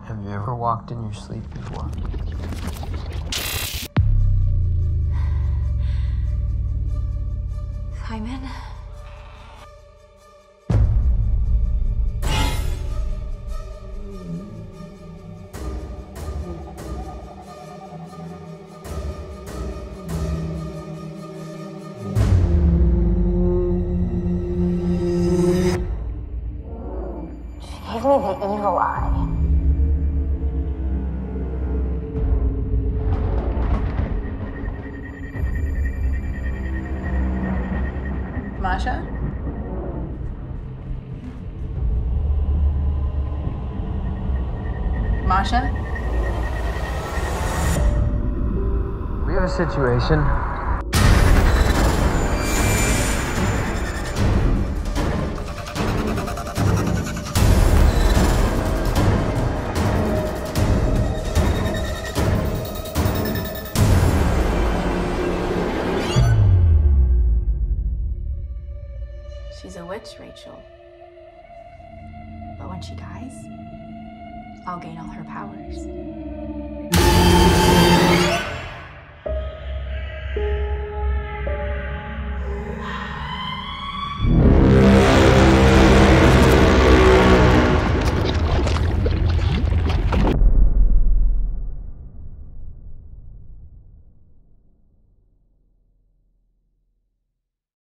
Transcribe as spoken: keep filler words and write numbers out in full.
Have you ever walked in your sleep before? Simon? She gave me the evil eye. Masha? Masha? We have a situation. She's a witch, Rachel. But when she dies, I'll gain all her powers.